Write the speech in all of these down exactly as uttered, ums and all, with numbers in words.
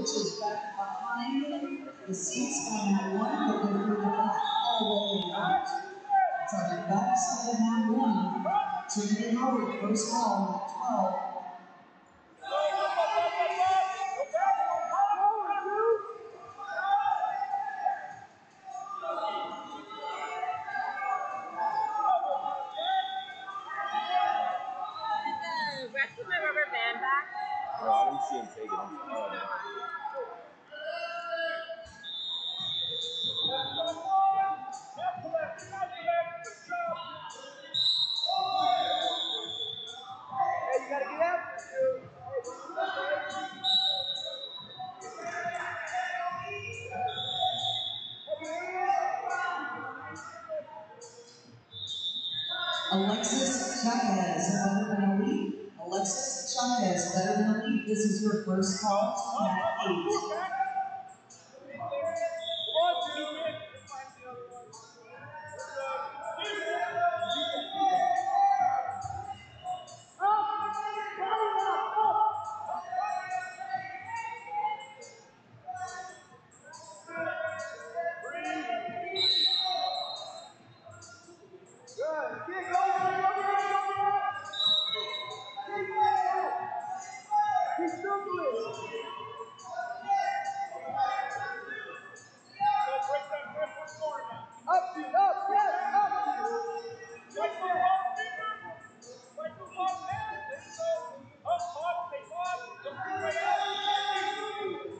which is back behind the seats on that one, but go through the back all the way out. It's on the back side of that one. Trinity Howard, first ball, twelve. Rescue my rubber band back. No, I didn't see him take it. Oh, Hey, you gotta get out. Alexis Chavez, better than a lead. Alexis Chavez, better than a lead. This is your first call at eight. Good. Keep going. Keep going. Up, dude, up, yes, up. Right there. Right to off, man. There you go. Up, off, take off. Look right out.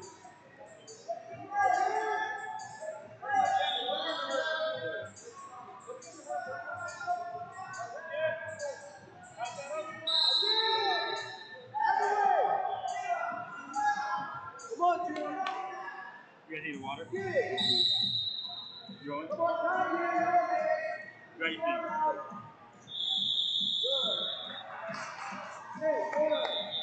Come on, Jim. you guys need water? Get it. You want? Come on, down here. Grab your feet. Good. Hey, good.